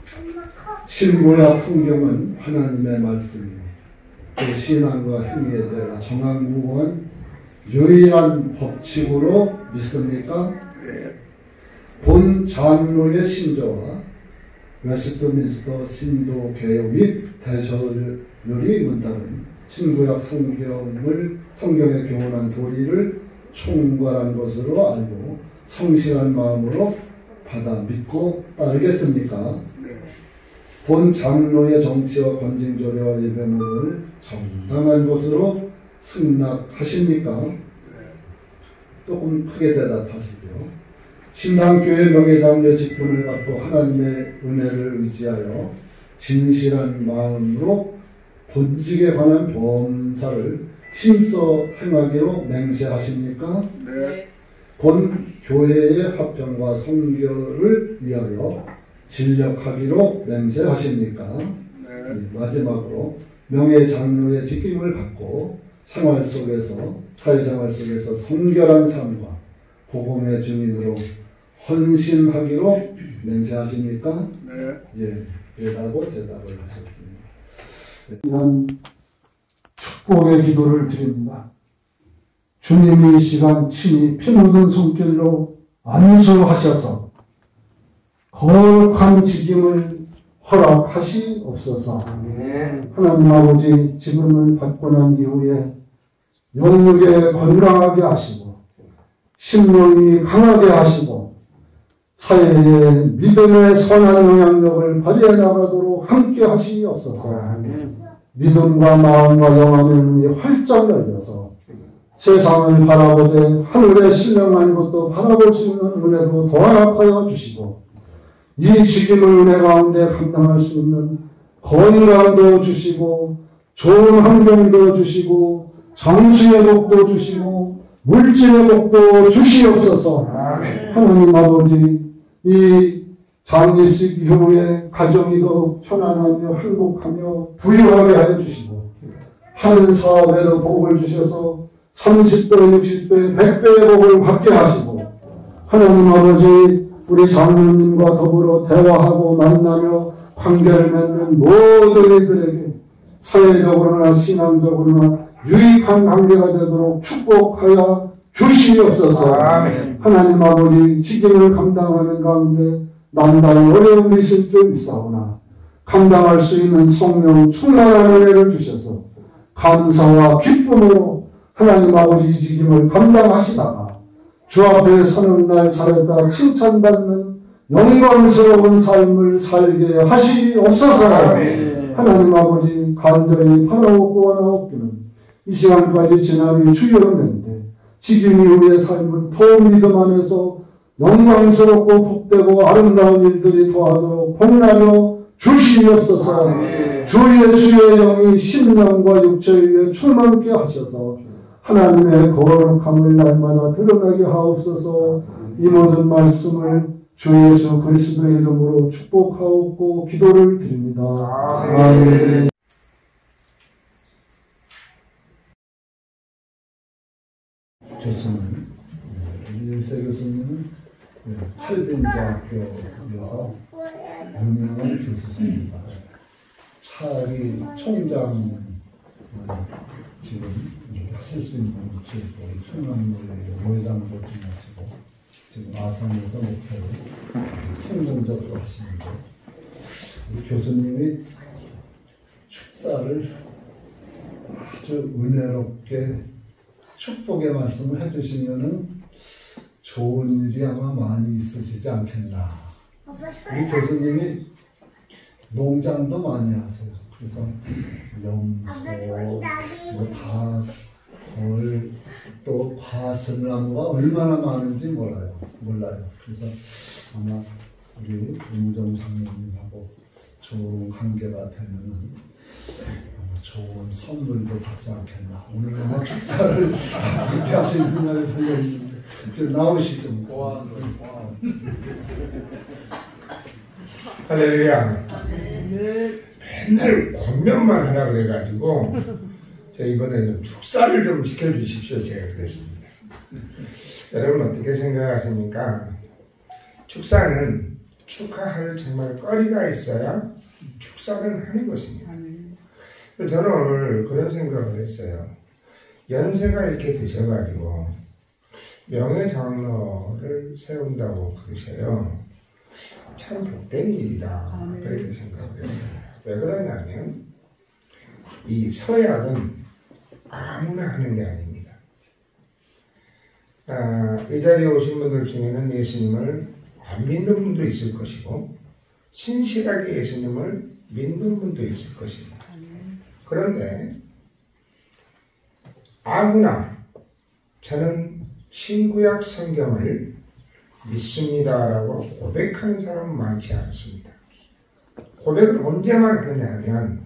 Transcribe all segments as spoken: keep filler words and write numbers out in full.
신구약 성경은 하나님의 말씀이요 그 신앙과 행위에 대해 정확무고한 유일한 법칙으로 믿습니까? 본 장로의 신조와 웨스트민스터 신도 개요 및 대셔널이 문답은 신구약 성경을 성경에 교훈한 도리를 총괄한 것으로 알고 성실한 마음으로 받아 믿고 따르겠습니까? 본 장로의 정치와 권징조례와 예배문을 정당한 것으로 승낙하십니까? 조금 크게 대답하시죠. 신당교회 명예장로의 직분을 받고 하나님의 은혜를 의지하여 진실한 마음으로 본직에 관한 범사를 힘써 행하기로 맹세하십니까? 네. 본 교회의 화평과 성결을 위하여 진력하기로 맹세하십니까? 네. 마지막으로 명예장로의 직임을 받고 생활 속에서 사회생활 속에서 성결한 삶과 복음의 증인으로 헌신하기로 맹세하십니까? 네. 예, 예라고 대답을 하셨습니다. 이런 축복의 기도를 드립니다. 주님이 이 시간 친히 피 묻은 손길로 안수하셔서 거룩한 직임을 허락하시옵소서. 하나님 아버지, 직임을 받고 난 이후에 영육에 건강하게 하시고 심령이 강하게 하시고 사회에 믿음의 선한 영향력을 발휘해 나가도록 함께 하시옵소서. 믿음과 마음과 영혼의 눈이 활짝 열려서 세상을 바라보되 하늘에 신령한 것도 바라볼 수 있는 은혜도 더하여 주시고 이 직임을 은혜 가운데 감당할 수 있는 건강도 주시고 좋은 환경도 주시고 장수의 복도 주시고 물질의 복도 주시옵소서. 하나님 아버지, 이 장례식 이후에 가정이 더 편안하며 행복하며 부유하게 하여 주시고 하는 사업에도 복을 주셔서 삼십 배, 육십 배, 백 배의 복을 받게 하시고 하나님 아버지, 우리 장로님과 더불어 대화하고 만나며 관계를 맺는 모든 이들에게 사회적으로나 신앙적으로나 유익한 관계가 되도록 축복하여 주시옵소서. 아멘. 하나님 아버지, 직임을 감당하는 가운데 남다른 어려움이 있을 줄 있사오나 감당할 수 있는 성령 충만한 은혜를 주셔서 감사와 기쁨으로 하나님 아버지 이 직임을 감당하시다가 주 앞에 서는 날 잘했다 칭찬받는 영광스러운 삶을 살게 하시옵소서. 아멘. 하나님 아버지, 간절히 바라옵고 원하옵기는 이 시간까지 지나니 주였는데 직임 이후의 삶은 더 믿음 안에서 영광스럽고 복되고 아름다운 일들이 더하도록 복나려 주시옵소서. 아멘. 주 예수의 영이 심령과 육체 위에 충만케 하셔서 하나님의 거룩함을 날마다 드러나게 하옵소서. 이 모든 말씀을 주 예수 그리스도의 이름으로 축복하옵고 기도를 드립니다. 아멘. 교수님, 이일세 교수님은 칼빈대학교에서 유명한 교수입니다. 차기 총장 지금 이렇게 하실 수 있는 위치에 우리 충남로의 모회장도 지내시고 지금 아산에서 목표를 성공적으로 하시는데 우리 교수님이 축사를 아주 은혜롭게 축복의 말씀을 해주시면은 좋은 일이 아마 많이 있으시지 않겠나. 우리 교수님이 농장도 많이 하세요. 그래서 염소, 뭐 닭, 또 과슬나무가 얼마나 많은지 몰라요. 몰라요. 그래서 아마 우리 윤정 장로님하고 좋은 관계가 되면은 좋은 선물도 받지 않겠나. 오늘 아마 축사를 그렇게 하신 분야에 달려있는데 이제 나오시죠. 할렐루야. 맨날 권면만 하라 그래가지고 제가 이번에는 축사를 좀 시켜주십시오. 제가 그랬습니다. 여러분 어떻게 생각하십니까? 축사는 축하할 정말 거리가 있어야 축사를 하는 것입니다. 저는 오늘 그런 생각을 했어요. 연세가 이렇게 드셔가지고 명예장로를 세운다고 그러셔요. 참 복된 일이다. 그렇게 생각을 했어요. 왜 그러냐면 이 서약은 아무나 하는 게 아닙니다. 아, 이 자리에 오신 분들 중에는 예수님을 안 믿는 분도 있을 것이고 신실하게 예수님을 믿는 분도 있을 것입니다. 그런데 아무나 저는 신구약 성경을 믿습니다라고 고백하는 사람은 많지 않습니다. 고백을 언제만 하느냐 하면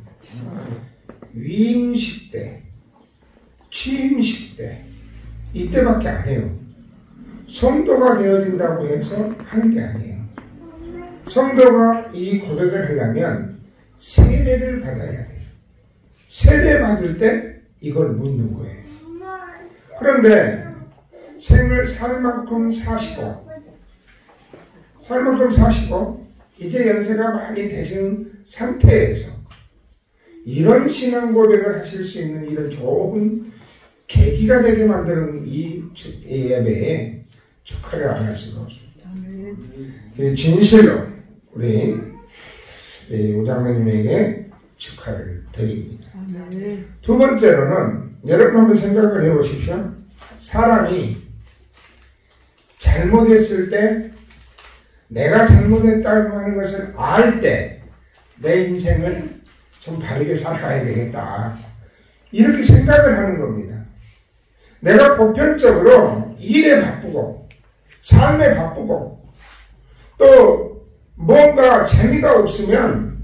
위임식 때, 취임식 때 이때밖에 안 해요. 성도가 되어진다고 해서 하는 게 아니에요. 성도가 이 고백을 하려면 세례를 받아야 돼요. 세례 받을 때 이걸 묻는 거예요. 그런데 생을 살 만큼 사시고 살 만큼 사시고 이제 연세가 많이 되신 상태에서 이런 신앙 고백을 하실 수 있는 이런 좋은 계기가 되게 만드는 이 예배에 축하를 안 할 수가 없습니다. 진실로 우리 우장로님에게 축하를 드립니다. 두 번째로는 여러분 한번 생각을 해보십시오. 사람이 잘못했을 때 내가 잘못했다고 하는 것을 알 때 내 인생을 좀 바르게 살아가야 되겠다. 이렇게 생각을 하는 겁니다. 내가 보편적으로 일에 바쁘고 삶에 바쁘고 또 뭔가 재미가 없으면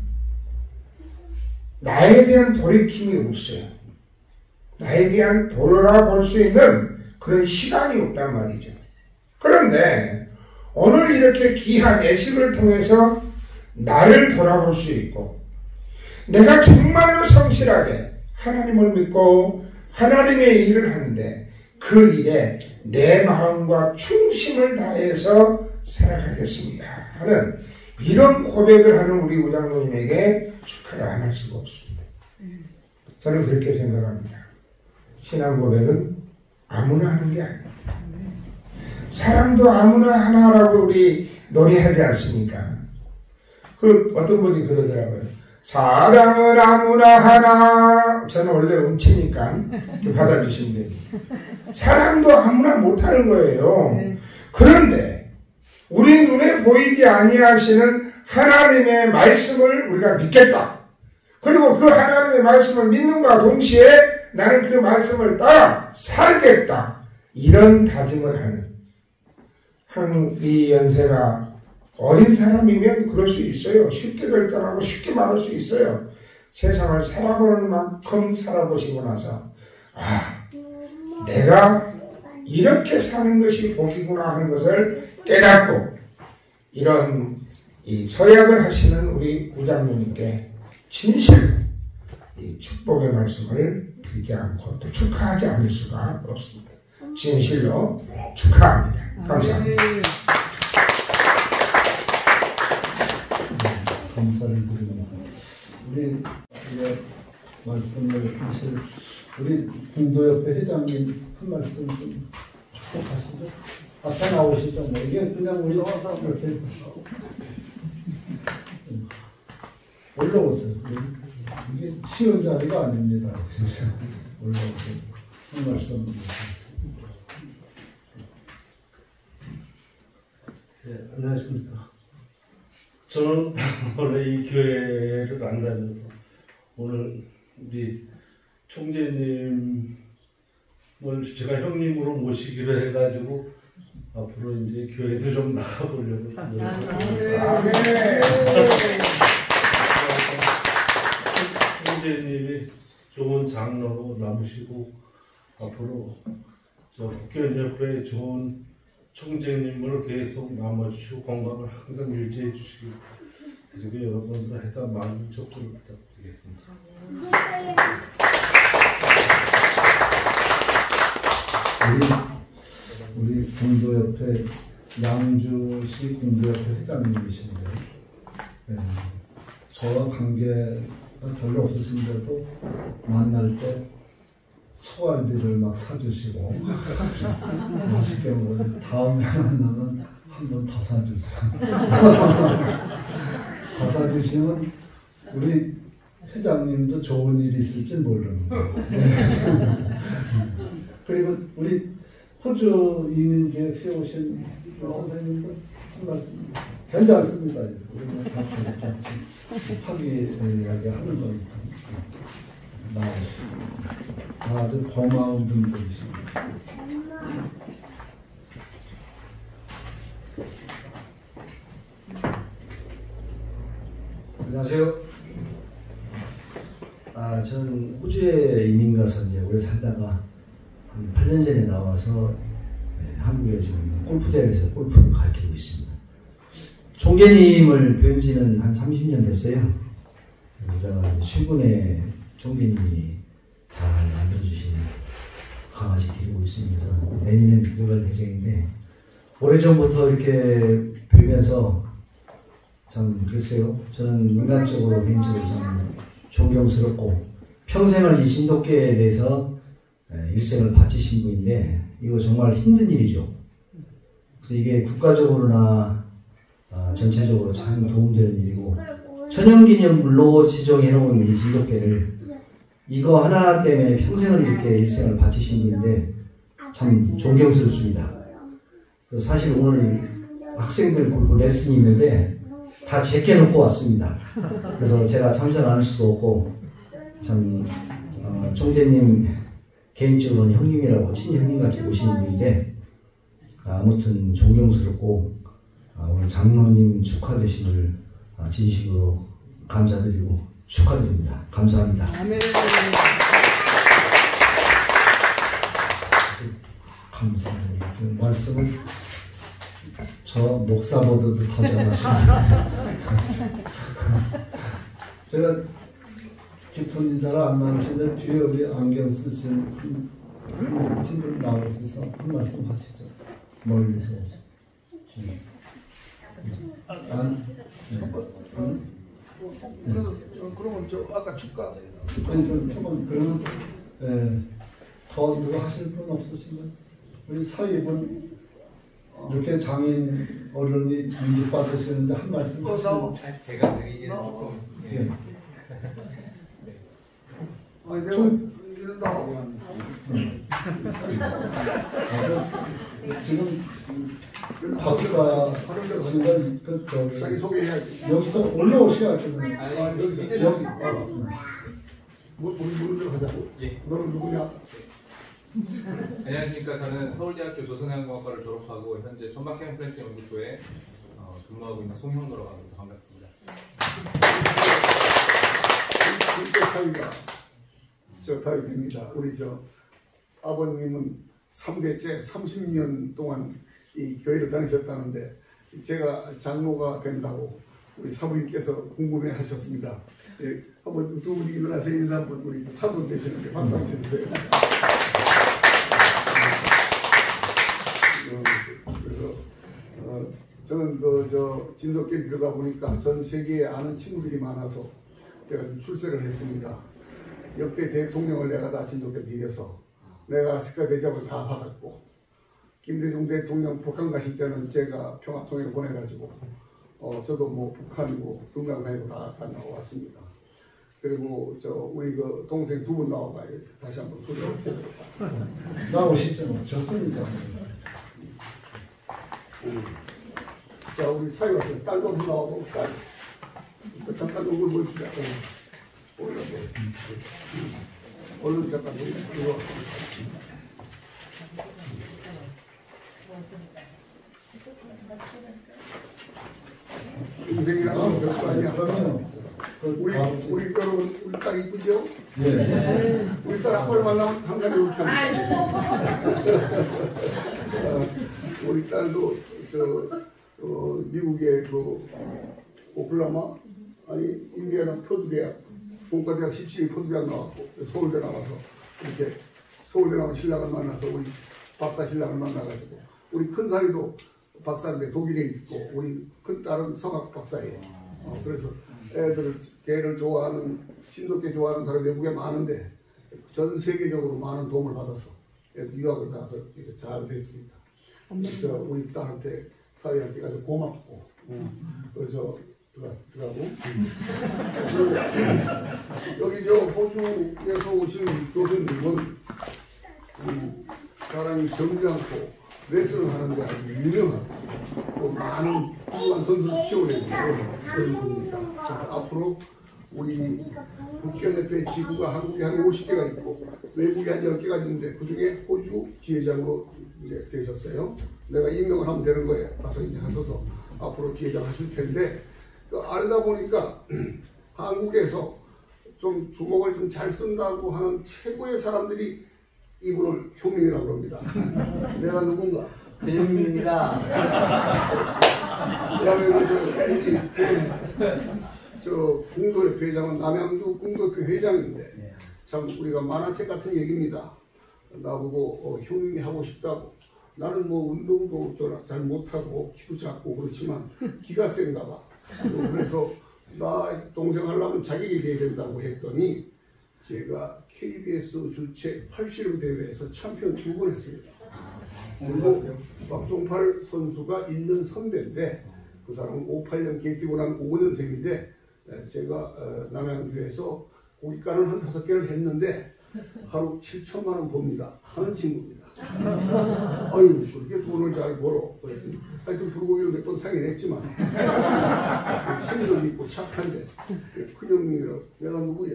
나에 대한 돌이킴이 없어요. 나에 대한 돌아볼 수 있는 그런 시간이 없단 말이죠. 그런데 오늘 이렇게 귀한 예식을 통해서 나를 돌아볼 수 있고 내가 정말로 성실하게 하나님을 믿고 하나님의 일을 하는데 그 일에 내 마음과 충심을 다해서 살아가겠습니다 하는 이런 고백을 하는 우리 우장로님에게 축하를 안 할 수가 없습니다. 저는 그렇게 생각합니다. 신앙 고백은 아무나 하는 게 아닙니다. 사랑도 아무나 하나라고 우리 노래하지 않습니까? 그 어떤 분이 그러더라고요. 사랑은 아무나 하나. 저는 원래 음치니까 받아주시면 됩니다. 사랑도 아무나 못하는 거예요. 그런데 우리 눈에 보이지 아니하시는 하나님의 말씀을 우리가 믿겠다. 그리고 그 하나님의 말씀을 믿는과 동시에 나는 그 말씀을 따라 살겠다. 이런 다짐을 하는 한 이 연세가 어린 사람이면 그럴 수 있어요. 쉽게 결정하고 쉽게 말할 수 있어요. 세상을 살아보는 만큼 살아보시고 나서 아, 내가 이렇게 사는 것이 복이구나 하는 것을 깨닫고 이런 이 서약을 하시는 우리 우장로님께 진실로 이 축복의 말씀을 드리지 않고 또 축하하지 않을 수가 없습니다. 진실로 축하합니다. 감사합니다. 감사를 드립니다. 우리 이제 말씀을 하실 우리 공도협회 회장님 한 말씀 좀 축복하시죠. 앞에 나오시죠. 뭐 이게 그냥 우리 항상 이렇게 올라오세요. 이게 쉬운 자리가 아닙니다. 올라오세요. 한 말씀. 네, 안녕하십니까. 저는 원래 이 교회를 안 다녀서 오늘 우리 총재님을 제가 형님으로 모시기로 해가지고 앞으로 이제 교회도 좀 나가보려고 노력합니다. 총재님이 좋은 장로로 남으시고 앞으로 저 국교연협회 좋은 총재님을 계속 남아주시고 건강을 항상 유지해 주시고 그리고 여러분들 해서 많은 접촉을 부탁드리겠습니다. 우리 우리 공도협회 양주시 공부협회 회장님이신데 예, 저와 관계가 별로 없으신데도 만날 때 소갈비를 막 사주시고 맛있게 먹으면 다음에 만나면 한 번 더 사주세요. 더 사주시면 우리 회장님도 좋은 일이 있을지 모르는 거예요. 네. 그리고 우리 호주 이민 계획서에 오신 선생님도 한 말씀 괜찮습니다. 우리는 같이 같이 합의하는 거니까 나오시고 아주 고마운 분들이십니다. 안녕하세요. 아, 저는 호주에 이민 가서 이제 오래 살다가 한 팔 년 전에 나와서 네, 한국에 지금 골프대회에서 골프를 가르치고 있습니다. 총재님을 배운 지는 한 삼십 년 됐어요. 제가 최근에 총재님이 잘 만들어주신 강아지 기르고 있으면서 내년에 들어갈 예정인데 오래전부터 이렇게 뵈면서 참 글쎄요. 저는 인간적으로 개인적으로 참 존경스럽고 평생을 이 신도계에 대해서 일생을 바치신 분인데 이거 정말 힘든 일이죠. 그래서 이게 국가적으로나 전체적으로 참 도움되는 일이고 천연기념물로 지정해 놓은 이 신도계를 이거 하나 때문에 평생을 이렇게 일생을 바치신 분인데 참 존경스럽습니다. 그래서 사실 오늘 학생들 골프 레슨이 있는데 다 제껴놓고 왔습니다. 그래서 제가 참석 안 할 수도 없고 참 어, 총재님 개인적으로는 형님이라고 친형님같이 보시는 분인데 아무튼 존경스럽고 아, 오늘 장로님 축하되심을 아, 진심으로 감사드리고 축하드립니다. 감사합니다. 아멘. 감사합니다. 그 말씀을 저 목사보다도 더 잘하십니다. 제가 깊은 인사를 안 나누시는데 뒤에 우리 안경 쓰신 한분 나와 있어서 한 말씀 하시죠. 멀리서 오죠. 안, 네. 응? 네. 그러면 저 아까 축가 아니 좀 조금 그러면 예, 더 누가 하실 분 없으시면 우리 사위분 이렇게 장인 어른이 인기받으시는데 한 말씀 하시면 제가 드리기는 조금 예. 아니 내가 이런 나오고 아, 지금 박사 지금 그 자기 저기 소개해야지. 여기서 올라오셔야죠. 아, 여기 여기 뭐 우리 누구들 하자고. 예. 너는 누구냐? 안녕하십니까. 저는 서울대학교 조선해양공학과를 졸업하고 현재 천박해양 플랜트 연구소에 어, 근무하고 있는 송형로라고 합니다. 반갑습니다. 진짜 사위가 저 다이 됩니다. 우리 저 아버님은 삼 대째 삼십 년 동안 이 교회를 다니셨다는데 제가 장로가 된다고 우리 사부님께서 궁금해 하셨습니다. 예, 한번 두 분이 일어나서 인사 한번 우리 사부 되시는데 박수 한번 쳐주세요. 그래서 어, 저는 그 저 진돗개 들어가 보니까 전 세계에 아는 친구들이 많아서 제가 좀 출세를 했습니다. 역대 대통령을 내가 다 진돗개 빌려서 내가 식사 대접을 다 받았고 김대중 대통령 북한 가실 때는 제가 평화통일 보내가지고 어 저도 뭐 북한이고 금강산이고 다 다녀왔습니다. 그리고 저 우리 그 동생 두 분 나와봐요. 다시 한번 소개를 해드릴까. 나오시죠. 좋습니다. 자 우리 사위 왔어요. 딸도 한번 나와보고 딸. 잠깐 얼굴 보여주자. 얼른 얼른 잠깐 이거. 인생이란 건 별거 아니야. 그러면 우리 우리 여러분 우리 딸 이쁘죠? 예. 우리 딸 아빠를 만나면 한 가지 이렇게 우리 딸도 저 어, 미국의 그 오클라마 아니 인디애나 표두대학 본과대학 십칠 일 표두대학 나왔고 서울대 나와서 이렇게 서울대 나온 신랑을 만나서 우리 박사 신랑을 만나가지고 우리 큰 사위도 박사인데 독일에 있고 우리 큰 딸은 성악 박사예요. 어, 그래서 애들 개를 좋아하는 신도께 좋아하는 사람이 외국에 많은데 전 세계적으로 많은 도움을 받아서 애들 유학을 가서 이렇게 잘 됐습니다. 그래서 우리 딸한테 사위한테 아주 고맙고 음, 그래서 들어가, 들어가고 여기 저 호주에서 오신 교수님은 음, 사람이 점잖고 레슨을 하는데 아주 유명하고 또 많은 훌륭한 선수를 키워내는 그런 분입니다. 앞으로 우리 국견협회 지구가 한국에 한 오십 개가 있고 외국에 한 열 개가 있는데 그 중에 호주 지회장으로 이제 되셨어요. 내가 임명을 하면 되는 거예요. 가서 이제 하셔서 앞으로 지회장 하실 텐데 그 알다 보니까 한국에서 좀 주먹을 좀 잘 쓴다고 하는 최고의 사람들이 이분을 효민이라고 합니다. 내가 누군가? 근육입니다. 대한민국 저 공도협회 회장은 남양주 공도협회 회장인데 참 우리가 만화책 같은 얘기입니다. 나보고 어, 효민이 하고 싶다고. 나는 뭐 운동도 잘 못하고 키도 작고 그렇지만 기가 센가 봐. 그래서 나 동생 하려면 자격이 돼야 된다고 했더니 제가 케이비에스 주최 팔씨름 대회에서 챔피언 두 번 했습니다. 그리고 박종팔 선수가 일 년 선배인데 그 사람은 오십팔 년 개띠고 난 오 년생인데 제가 남양주에서 고깃간을 한 다섯 개를 했는데 하루 칠천만 원 법니다. 하는 친구입니다. 아유 그렇게 돈을 잘 벌어. 하여튼 불고기를 몇 번 사긴 했지만 신선 있고 착한데 큰형님이라고. 내가 누구야?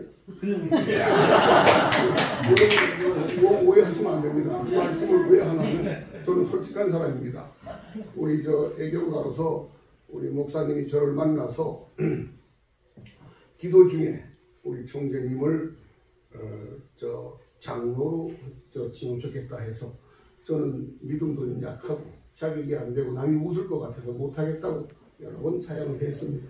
뭐 오해하시면 안 됩니다. 이 말씀을 왜 하냐면 저는 솔직한 사람입니다. 우리 저 애경가로서 우리 목사님이 저를 만나서 기도 중에 우리 총재님을 어, 저 장로로 저 지금 좋겠다 해서 저는 믿음도 좀 약하고 자격이 안 되고 남이 웃을 것 같아서 못하겠다고 여러 번 사양을 했습니다.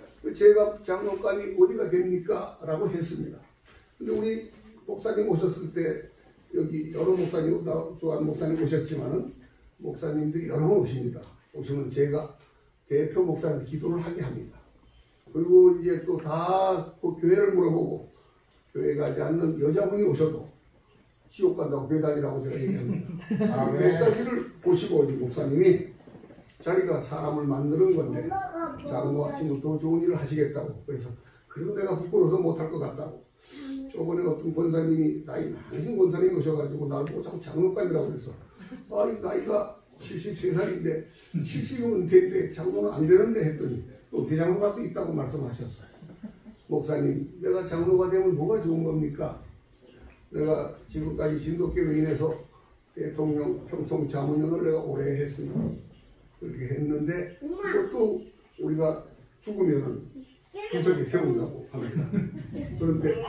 제가 장로감이 어디가 됩니까? 라고 했습니다. 근데 우리 목사님 오셨을 때 여기 여러 목사님, 나 좋아하는 목사님 오셨지만은 목사님들이 여러 번 오십니다. 오시면 제가 대표 목사님 기도를 하게 합니다. 그리고 이제 또 다 그 교회를 물어보고 교회 가지 않는 여자분이 오셔도 지옥 간다고 교회 다니라고 제가 얘기합니다. 교회까지를 보시고 이 목사님이 자기가 사람을 만드는 건데 장로하시면 더 좋은 일을 하시겠다고. 그래서 그리고 내가 부끄러워서 못할 것 같다고. 저번에 어떤 권사님이 나이 많으신 권사님이 오셔가지고 나를 보고 자꾸 장로감이라고 그래서 아, 나이가 칠십세 살인데 칠십은 은퇴인데 장로는 안 되는데 했더니 또 대장로가 또 있다고 말씀하셨어요. 목사님, 내가 장로가 되면 뭐가 좋은 겁니까? 내가 지금까지 진돗개로 인해서 대통령 평통 자문위원을 내가 오래 했습니다. 그렇게 했는데 그것도 우리가 죽으면은 구석에 세운다고 합니다. 그런데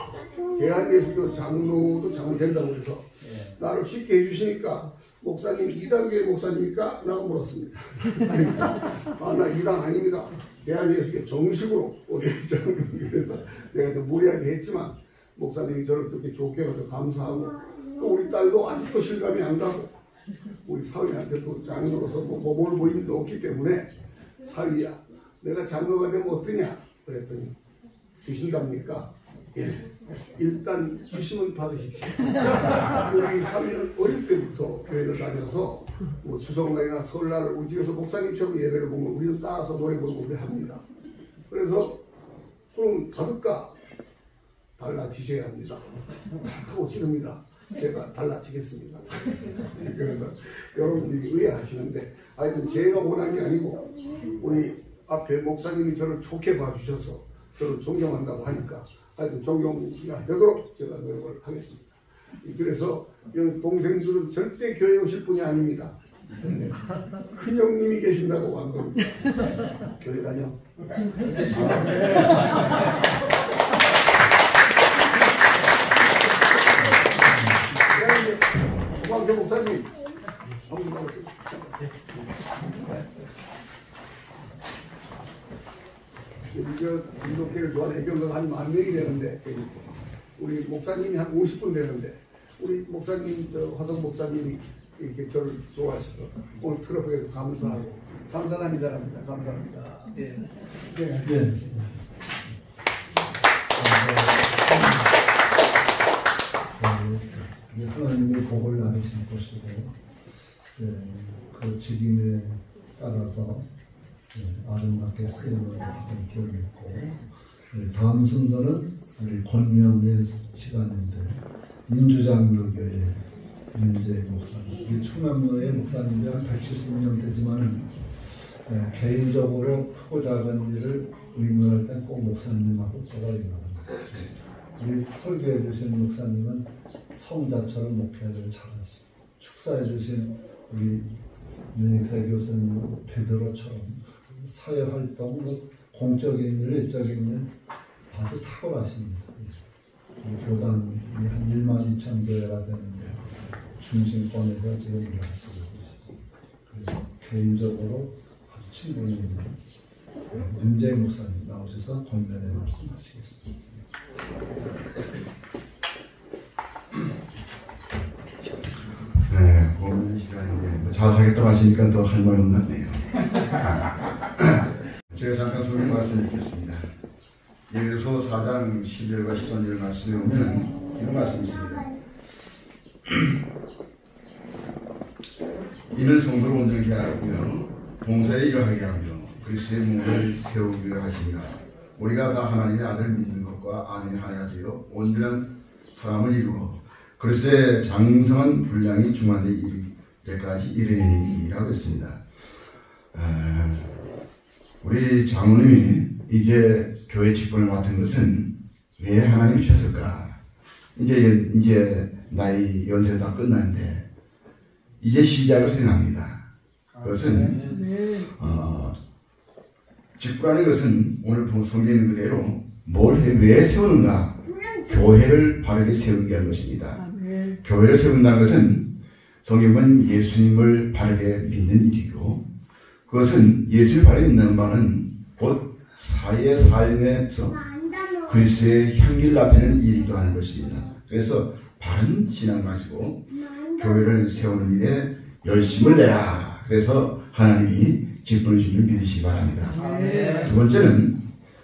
대한예수교 장로도 장로 된다고 해서 나를 쉽게 해주시니까 목사님 이 단계의 목사님입니까? 라고 물었습니다. 그러니까 아, 나 이 단 아닙니다. 대한예수교 정식으로 그래서 내가 좀 무리하게 했지만 목사님이 저를 그렇게 좋게 해서 감사하고 또 우리 딸도 아직도 실감이 안 가고 우리 사위한테 또 장로로서 뭐 뭘 보이는 게 없기 때문에 사위야 내가 장로가 되면 어떠냐 그랬더니 주신답니까? 예. 일단 주시면 받으십시오. 우리 사위는 어릴 때부터 교회를 다녀서 뭐 추석날이나 설날을 우리 집에서 목사님처럼 예배를 보면 우리는 따라서 노래 부르고 그래 합니다. 그래서 그럼 받을까? 달라지셔야 합니다. 하고 지릅니다. 제가 달라지겠습니다. 그래서 여러분들이 의아하시는데 하여튼 제가 원한 게 아니고 우리 앞에 목사님이 저를 좋게 봐주셔서 저를 존경한다고 하니까 하여튼 존경이 되도록 제가 노력을 하겠습니다. 그래서 여기 동생들은 절대 교회에 오실 분이 아닙니다. 큰 형님이 계신다고 한 겁니다. 교회 다녀. 고맙게 목사님. 우리 저 진돗개를 좋아하는 애경가가 한 만 명이 되는데 우리 목사님이 한 오십 분 되는데 우리 목사님 저 화성 목사님이 이렇게 저를 좋아하셔서 오늘 트러프에도 감사하고 감사합니다. 감사합니다. 예. 네. 예. 네, 하나님의 복을 나누신 것이고, 네, 그 직임에 따라서 네, 아름답게 쓰임을 하던 기억이 있고, 네, 다음 순서는 우리 권명의 시간인데, 인주장로교회 윤재 목사님, 우리 충남로의 목사님이 한 백칠십 년 되지만은 네, 개인적으로 크고 작은 일을 의논할 땐 꼭 목사님하고 제가 의논합니다. 우리 설교해 주신 목사님은 성자처럼 목회를 잘하시고, 축사해 주신 우리 윤익세 교수님은 베드로처럼 사회활동, 공적인 일, 일적인 일 아주 탁월하십니다. 우리 교단이 한 일만 이천 교회가 되는데 중심권에서 지금 일을 하시고 계시고, 그래서 개인적으로 아주 친분이 있는 윤재 목사님 나오셔서 권면의 말씀하시겠습니다. 네, 보는 시간인데 뭐 잘하겠다고 하시니까 더 할 말이 없네요. 제가 잠깐 소개 말씀 읽겠습니다. 예배소 사 장 십 절과 십삼 절 말씀에 보면 이런 말씀이 있습니다. 이는 성도를 온전케 하며 봉사에 일하게 하며 그리스도의 몸을 세우기로 하십니다. 우리가 다 하나님의 아들을 믿는 것과 아는 하나가 되어 온전한 사람을 이루어 그리스도의 장성한 분량이 중한에 이를 때까지 이르리라고 했습니다. 아, 우리 장로님이 이제 교회 직분을 맡은 것은 왜 하나님이 주셨을까? 이제 이제 나이 연세 다 끝났는데 이제 시작을 생각합니다. 그것은 어, 직분하는 것은 오늘 성경에 있는 그대로 뭘 해, 왜 세우는가? 교회를 바르게 세우기 위한 것입니다. 교회를 세운다는 것은 성경은 예수님을 바르게 믿는 일이고, 그것은 예수를 바르게 믿는 바는 곧 사회 삶에서 그리스도의 향기를 나타내는 일이기도 하는 것입니다. 그래서 바른 신앙 가지고 교회를 세우는 일에 열심을 내라. 그래서 하나님이 직분을 주는 줄 믿으시기 바랍니다. 두 번째는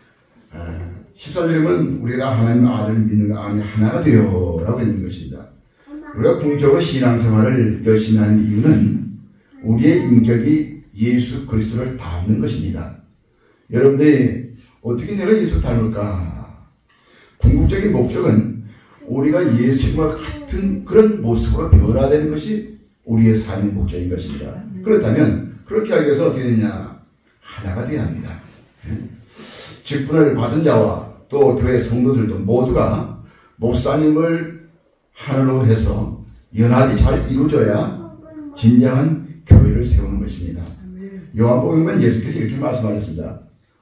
십삼 절에는 우리가 하나님의 아들을 믿는 것 아니 하나가 되어 라고 있는 것입니다. 우리가 궁극적으로 신앙생활을 열심히 하는 이유는 우리의 인격이 예수 그리스도를 닮는 것입니다. 여러분들이 어떻게 내가 예수 닮을까? 궁극적인 목적은 우리가 예수님과 같은 그런 모습으로 변화되는 것이 우리의 삶의 목적인 것입니다. 그렇다면 그렇게 하기 위해서 어떻게 되냐? 하나가 되어야 합니다. 직분을 받은 자와 또 교회 성도들도 모두가 목사님을 하나로 해서 연합이 잘 이루어져야 진정한 교회를 세우는 것입니다. 요한복음은 예수께서 이렇게 말씀하셨습니다.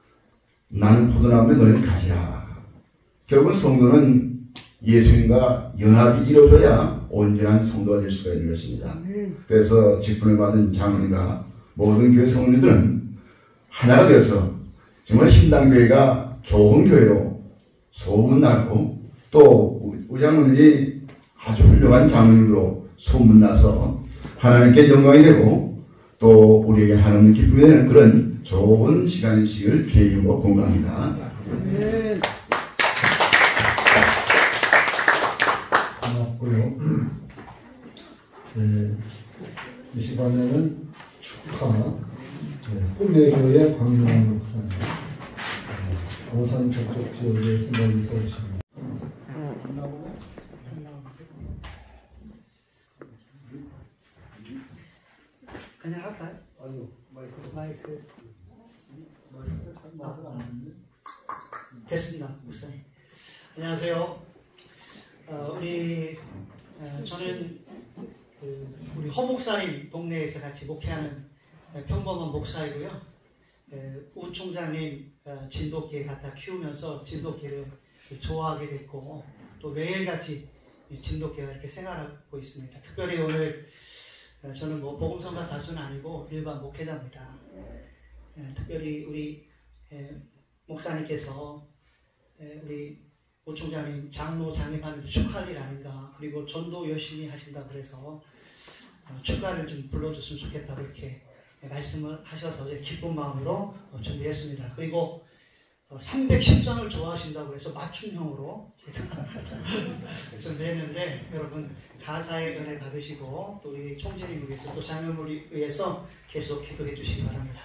나는 포도나무에 너희는 가지라. 결국은 성도는 예수님과 연합이 이루어져야 온전한 성도가 될 수가 있는 것입니다. 그래서 직분을 받은 장로님과 모든 교회 성도들은 하나가 되어서 정말 신당교회가 좋은 교회로 소문나고 또 우리 장로님이 아주 훌륭한 장로님으로 소문나서 하나님께 영광이 되고 또 우리에게 하나님 기쁨이 되는 그런 좋은 시간이시길 주의 이름으로 공감합니다. 네. 고맙고요. 네, 이 시간에는 축하 네, 꿈의교회 광명환 목사님 네, 오산 저쪽 지역에서 멀리서 오십니다. 그냥 할까요? 아유, 마이크 마이크 마이크 잘 말을 안 하는데. 됐습니다, 목사님. 안녕하세요. 어, 우리 어, 저는 그 우리 허 목사님 동네에서 같이 목회하는 평범한 목사이고요. 에, 우 총장님 어, 진돗개 갖다 키우면서 진돗개를 좋아하게 됐고 또 매일같이 진돗개가 이렇게 생활하고 있습니다. 특별히 오늘 어, 저는 뭐 복음성가 가수는 아니고 일반 목회자입니다. 에, 특별히 우리 에, 목사님께서 에, 우리 우 총장님 장로 장립하는 축하할 일 아닌가, 그리고 전도 열심히 하신다 그래서 어, 축가를 좀 불러줬으면 좋겠다고 이렇게 말씀을 하셔서 기쁜 마음으로 준비했습니다. 그리고 삼백십 장을 좋아하신다고 해서 맞춤형으로 제가 준비했는데 여러분 가사의 은혜 받으시고 또 우리 총재님을 위해서 또 장로님을 위해서 계속 기도해 주시기 바랍니다.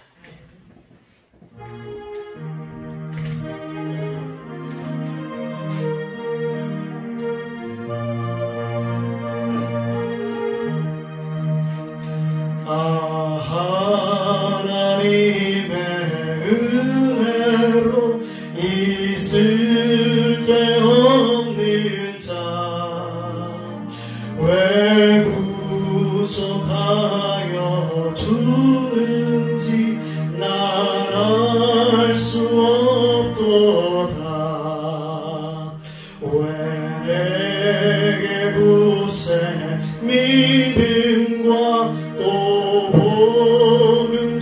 아 하나님의 은혜로 있을 데 없는 자 왜 구속하여 주는지 난 알 수 없도다. 왜 내게 굳세 믿음과 또 복음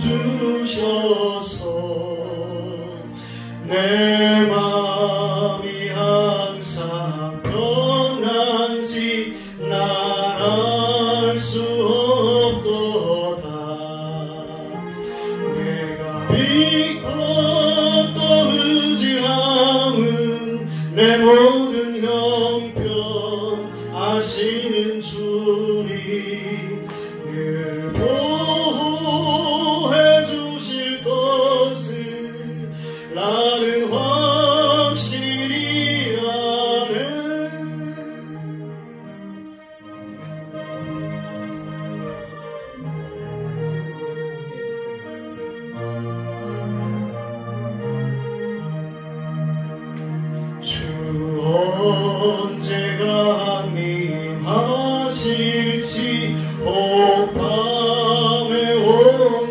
주셔서 내 마음이 항상 평안지 난 알 수 없도다. 내가 믿고 또 의지함은 내 모든 형편 아시는 주님 늘 보호해 주실 것을 나는 확실히 아네. 주 언제가 강림하실지 혹 밤에 혹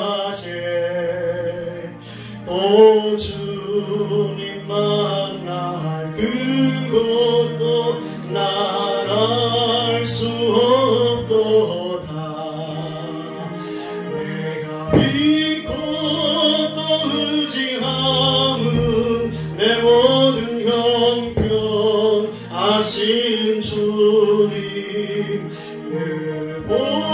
낮에 또 주님 만날 그것도 난 알 수 없도다. 내가 믿고 또 의지함은 내 모든 형편 아신 주님 늘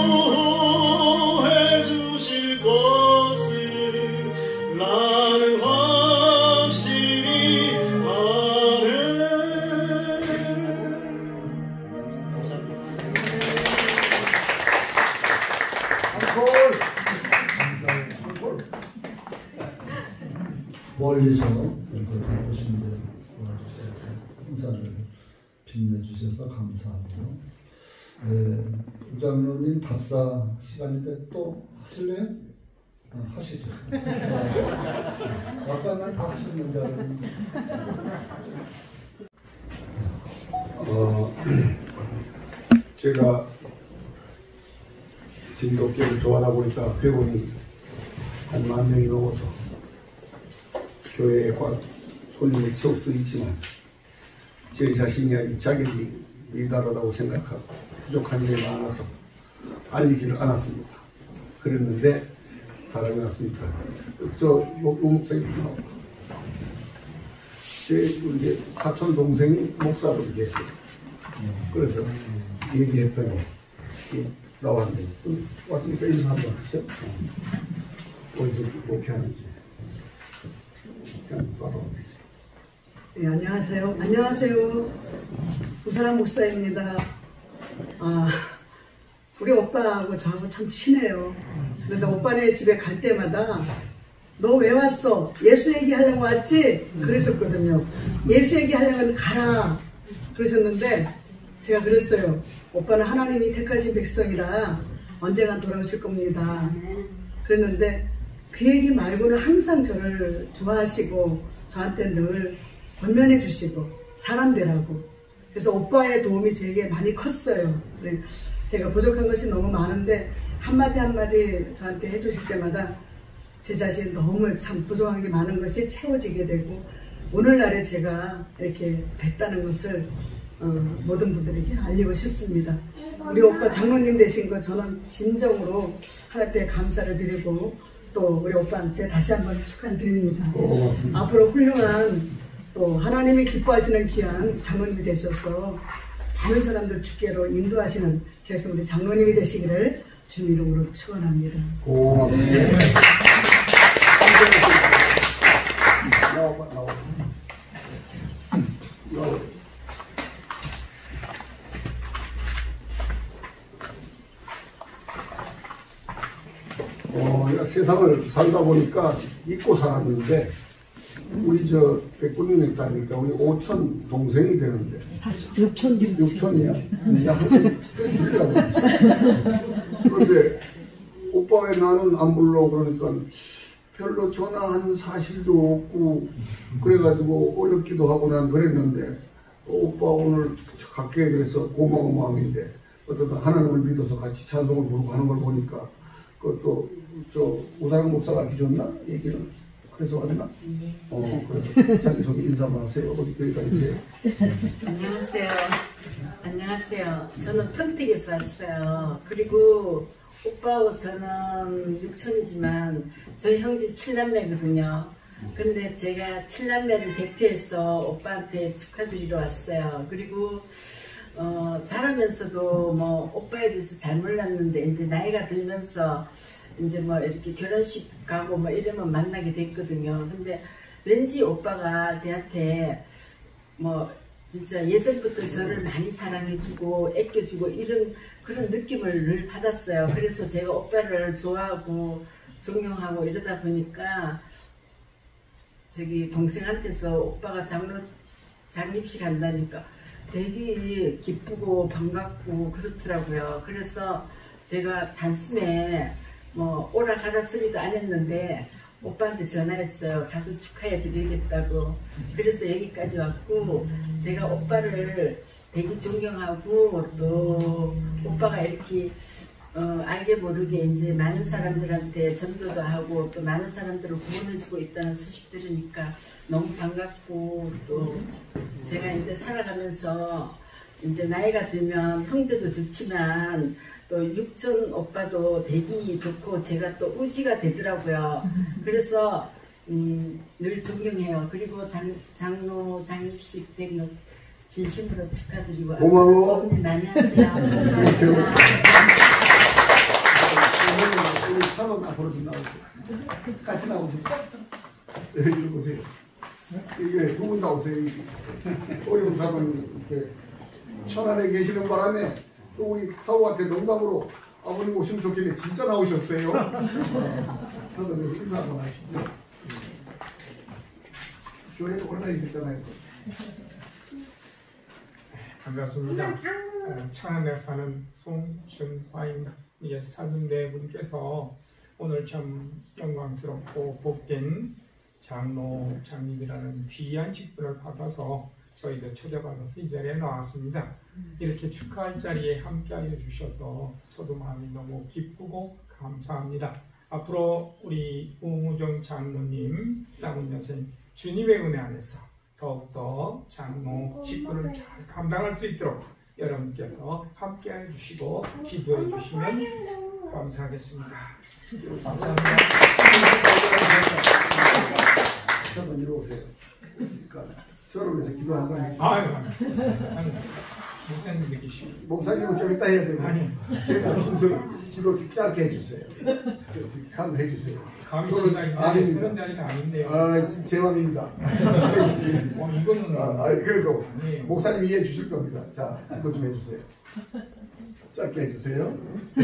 보호해 주실 것을 나는 확실히 아네. 멀리서 이렇게 바쁘신데 도와주셔서 행사를 빛내주셔서 감사하고요. 네, 부장님 답사 시간인데 또 하실래요? 아, 하시죠. 아까 난 다 하시는 줄 알았는데. 어, 제가 진돗개를 좋아하다 보니까 회원이 한 만 명이 넘어서 교회에 손님을 채울 수도 있지만 제 자신이 아닌 자격이 미달하다고 생각하고 부족한 게 많아서 알리지를 않았습니다. 그랬는데 사람이 왔습니다. 저 목사님 나오고 제 우리 사촌 동생이 목사로 계세요. 그래서 얘기했더니 나왔는데 왔으니까 인사 한번 하시죠. 어디서 목회하는지 그냥 바로 되죠. 네, 안녕하세요. 안녕하세요. 우사람 목사입니다. 아, 우리 오빠하고 저하고 참 친해요. 그런데 오빠네 집에 갈 때마다 너 왜 왔어? 예수 얘기하려고 왔지? 그러셨거든요. 예수 얘기하려면 가라. 그러셨는데 제가 그랬어요. 오빠는 하나님이 택하신 백성이라 언젠간 돌아오실 겁니다. 그랬는데 그 얘기 말고는 항상 저를 좋아하시고 저한테 늘 권면해 주시고 사람 되라고. 그래서 오빠의 도움이 제게 많이 컸어요. 제가 부족한 것이 너무 많은데 한마디 한마디 저한테 해주실 때마다 제 자신 너무 참 부족한 게 많은 것이 채워지게 되고 오늘날에 제가 이렇게 뵀다는 것을 어, 모든 분들에게 알리고 싶습니다. 우리 오빠 장로님 되신 거 저는 진정으로 하나님께 감사를 드리고 또 우리 오빠한테 다시 한번 축하드립니다. 앞으로 훌륭한 또 하나님이 기뻐하시는 귀한 장로님이 되셔서 많은 사람들 주께로 인도하시는 계속 우리 장로님이 되시기를 주님 이름으로 축원합니다. 고맙습니다. 나와봐, 나와봐. 나와봐. 어, 내가 세상을 살다 보니까 잊고 살았는데, 우리 저 백군님이 있다니까 우리 오천 동생이 되는데. 육천, 육천이야? 야, 한번 줄이라고. 그런데 오빠 왜 나는 안 불러? 그러니까 별로 전화한 사실도 없고, 그래가지고 어렵기도 하고 난 그랬는데, 오빠 오늘 갈게 그래서 고마운 마음인데, 어쩌다 하나님을 믿어서 같이 찬송을 부르고 하는 걸 보니까, 그것도 저 우사랑 목사가 해줬나? 얘기는. 그래서 왔나? 어, 그래. 자기 저기 인사만 하세요. 어디 교회가 있어요? 안녕하세요. 안녕하세요. 저는 평택에서 왔어요. 그리고 오빠하고 저는 육촌이지만 저희 형제 칠남매거든요. 근데 제가 칠남매를 대표해서 오빠한테 축하드리러 왔어요. 그리고 어, 자라면서도 뭐 오빠에 대해서 잘 몰랐는데 이제 나이가 들면서 이제 뭐 이렇게 결혼식 가고 뭐 이러면 만나게 됐거든요. 근데 왠지 오빠가 저한테 뭐 진짜 예전부터 저를 많이 사랑해주고 아껴주고 이런 그런 느낌을 늘 받았어요. 그래서 제가 오빠를 좋아하고 존경하고 이러다 보니까 저기 동생한테서 오빠가 장로 장립식 한다니까 되게 기쁘고 반갑고 그렇더라고요. 그래서 제가 단숨에 뭐 오락가라 소리도 안 했는데 오빠한테 전화했어요. 가서 축하해 드리겠다고. 그래서 여기까지 왔고 제가 오빠를 되게 존경하고 또 오빠가 이렇게 어, 알게 모르게 이제 많은 사람들한테 전도도 하고 또 많은 사람들을 구원해주고 있다는 소식 들으니까 너무 반갑고 또 제가 이제 살아가면서 이제 나이가 들면 형제도 좋지만 또 육촌 오빠도 되기 좋고 제가 또 의지가 되더라고요. 그래서 음, 늘 존경해요. 그리고 장, 장로 장립식 된 것 진심으로 축하드리고 고마워. 수고들 많이 하세요. 감사합니다. 우리 사람 앞으로 좀 나오세요. 같이 나오세요. 네, 이리 보세요. 이게 두 분 나오세요. 어려운 사람 이렇게 천안에 계시는 바람에 또 우리 사우한테 농담으로 아버님 오시면 좋겠네. 진짜 나오셨어요. 저도 여기 인사 한번 하시죠. 교회에 오래 다니셨잖아요. 반갑습니다. 어, 천안에 사는 송춘화입니다. 예, 사는 네 분께서 오늘 참 영광스럽고 복된 장로 장립이라는 귀한 직분을 받아서 저희들 초대받아서 이 자리에 나왔습니다. 이렇게 축하할 자리에 함께하여 주셔서 저도 마음이 너무 기쁘고 감사합니다. 앞으로 우리 우무정 장로님, 남은 여생 주님의 은혜 안에서 더욱더 장로 직분을 잘 감당할 수 있도록 여러분께서 함께해 주시고 기도해 주시면 감사하겠습니다. 감사합니다. 잠깐 이리 오세요. 그러니까 저를 위해서 기도한 거 해주세요. 아유, 아니, 목사님들 계시고. 목사님은 좀 이따 해야 되고 아니. 제가 순서 기도 짧게 해주세요. 한번 해주세요. 감히 이거는 제가 이제 아닙니다. 쓰는 자리가 아닌데요. 아, 제- 제 맘입니다. 어, 이거는 아, 아, 그래도 아니에요. 목사님 이해해 주실 겁니다. 자, 기도 좀 해주세요. 짧게 해주세요.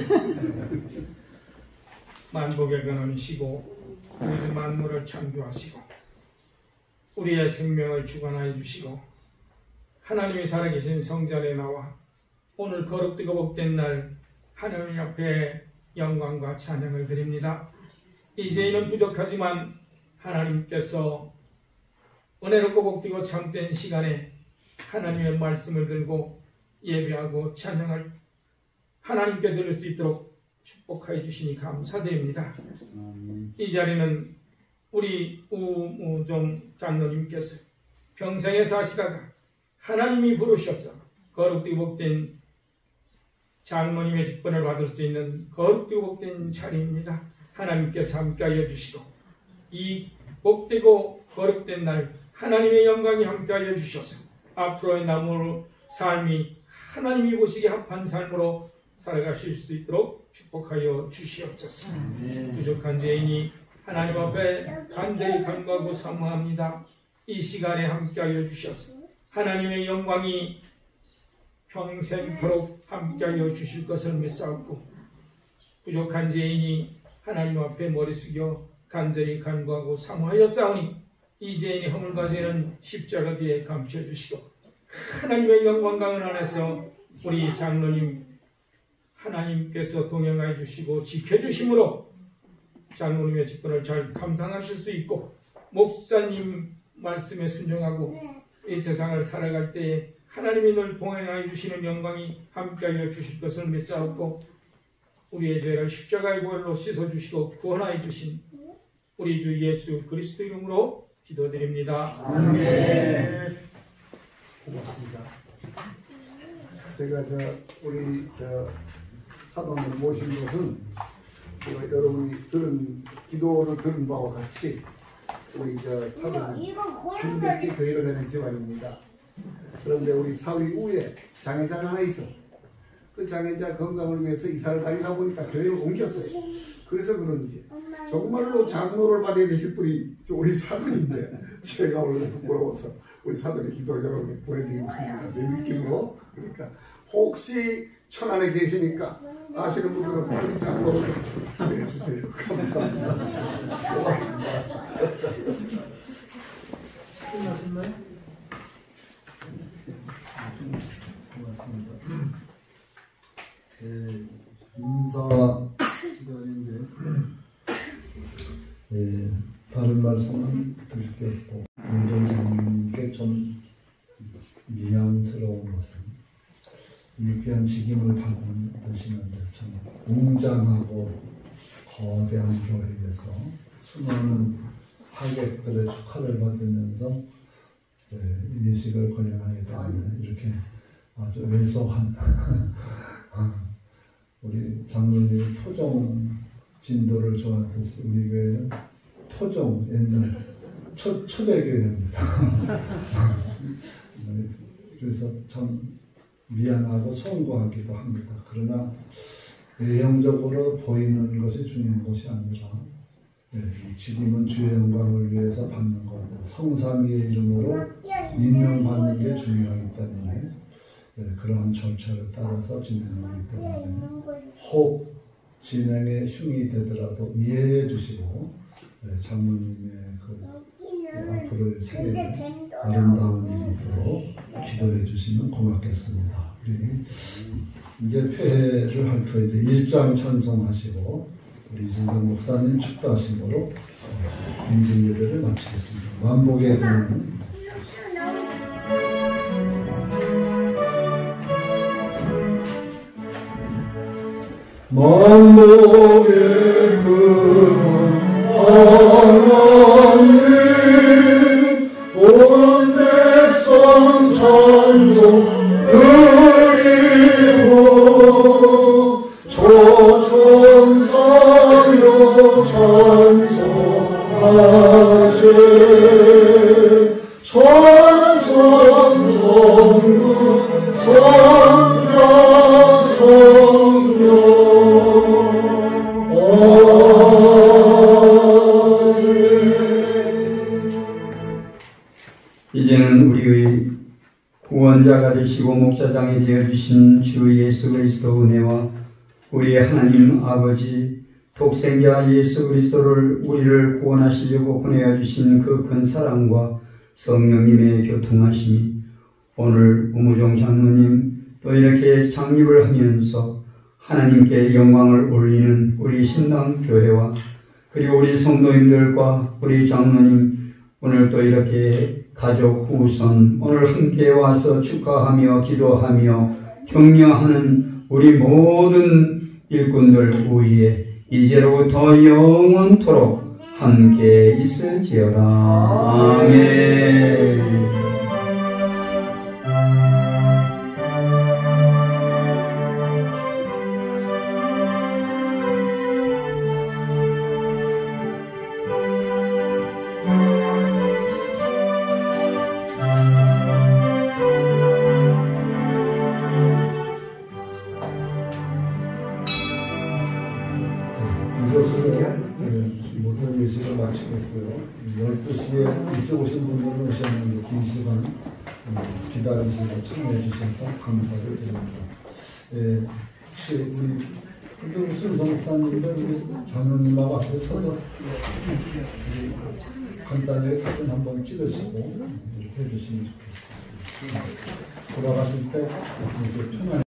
만복의 근원이시고 우주 만물을 창조하시고 우리의 생명을 주관하여 주시고 하나님이 살아계신 성전에 나와 오늘 거룩되고 복된 날 하나님 앞에 영광과 찬양을 드립니다. 이제는 부족하지만 하나님께서 은혜롭고 복되고 참된 시간에 하나님의 말씀을 들고 예배하고 찬양을 하나님께 드릴 수 있도록 축복하여 주시니 감사드립니다. 이 자리는 우리 우무종 장로님께서 평생에 사시다가 하나님이 부르셔서 거룩되고 복된 장로님의 직분을 받을 수 있는 거룩되고 복된 자리입니다. 하나님께서 함께하여 주시고 이 복되고 거룩된 날 하나님의 영광이 함께하여 주셔서 앞으로의 남은 삶이 하나님이 보시기에 합한 삶으로 살아가실 수 있도록 축복하여 주시옵소서. 부족한 죄인이 하나님 앞에 간절히 간구하고 사모합니다. 이 시간에 함께하여 주셔서 하나님의 영광이 평생토록 함께하여 주실 것을 믿사옵고, 부족한 죄인이 하나님 앞에 머리 숙여 간절히 간구하고 사모하여 싸우니 이 죄인의 허물과 죄는 십자가 뒤에 감춰주시고 하나님의 영광과 은혜 안에서 우리 장로님 하나님께서 동행하여 주시고 지켜주심으로 장로님의 직분을 잘 감당하실 수 있고, 목사님 말씀에 순종하고 이 세상을 살아갈 때에 하나님이 늘 동행하여 주시는 영광이 함께하여 주실 것을 믿사옵고, 우리의 죄를 십자가의 보혈로 씻어주시고 구원하여 주신 우리 주 예수 그리스도 이름으로 기도드립니다. 아멘. 고맙습니다. 제가 저 우리 저 사도님을 모신 것은 제가 여러분이 들은 기도를 들은 바와 같이 우리 저 사도님 삼백지 교회를 내는 집안입니다. 그런데 우리 사위 우에 장애자가 하나 있었어요. 그 장애자 건강을 위해서 이사를 다니다 보니까 교회를 옮겼어요. 그래서 그런지 정말로 장로를 받아야 되실 분이 우리 사돈인데 제가 오늘 부끄러워서 우리 사돈의 기도를 여러분께 보여드리고 싶습니다. 내 느낌으로. 그러니까 혹시 천안에 계시니까 아시는 분들은 빨리 장로를 기대해 주세요. 감사합니다. 고맙습니다. 끝났나요? 고맙습니다. 예, 인사 시간인데 예, 다른 말씀은 드릴 게 없고, 운전장님께 좀 미안스러운 것은 이 귀한 직임을 받으시는데 참 웅장하고 거대한 교회에서 수많은 하객들의 축하를 받으면서 예, 예식을 거행하게 되는 이렇게 아주 왜소한 우리 장로님이 토종 진도를 좋아하듯이 우리 교회는 토종 옛날 초, 초대교회입니다. 그래서 참 미안하고 송구하기도 합니다. 그러나 외형적으로 보이는 것이 중요한 것이 아니라 네, 이 직임은 주의 영광을 위해서 받는 겁니다. 성삼위의 이름으로 임명받는 게 중요하기 때문에 네, 그러한 절차를 따라서 진행하기 때문에 혹 진행에 흉이 되더라도 이해해 주시고 네, 장로님의 그 네, 앞으로의 세계를 아름다운 일이 있도록 기도해 주시면 고맙겠습니다. 우리 이제 폐회를 할 터인데 일장 찬송하시고 우리 이승당 목사님 축도하심으로 인증 예배를 마치겠습니다. 만복의 근원 만복의 근원 하나님 온 백성 찬송 드리고 초천사여 찬송하세 천성 성부 성자 성령 이제는 우리의 구원자가 되시고 목자장이 되어주신 주 예수 그리스도 은혜와 우리의 하나님 아버지 독생자 예수 그리스도를 우리를 구원하시려고 보내어 주신 그 큰 사랑과 성령님의 교통하심이 오늘 우무종 장로님 또 이렇게 장립을 하면서 하나님께 영광을 올리는 우리 신당 교회와 그리고 우리 성도님들과 우리 장로님 오늘 또 이렇게 가족 후손 오늘 함께 와서 축하하며 기도하며 격려하는 우리 모든 일꾼들 위에 이제로부터 영원토록 함께 있을지어다. 아멘. 이렇게 일찍 오신 분들은 오셨는데 긴 시간 음, 기다리시고 참여해 주셔서 감사를 드립니다. 예, 혹시 우리 근데 우리 순서 목사님들 우리 장로님하고 앞에 서서 간단하게 사진 한번 찍으시고 이렇게 해주시면 좋겠습니다. 돌아가실 때 이렇게 편안하게